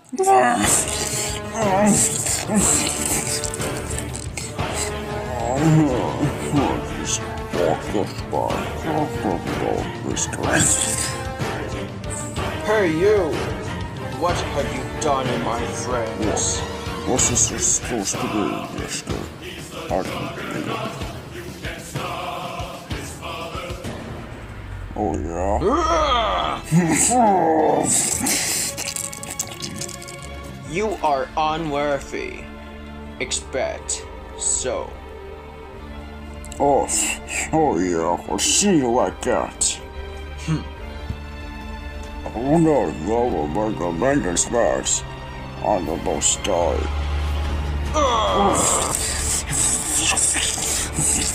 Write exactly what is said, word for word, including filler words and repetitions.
Hey you! What have you done, my friends? What's this supposed to be, mister? I don't know. Oh yeah? You are unworthy. Expect so. Oh, oh yeah, I'll see you like that. Oh no, no, we're gonna make this match on the most die.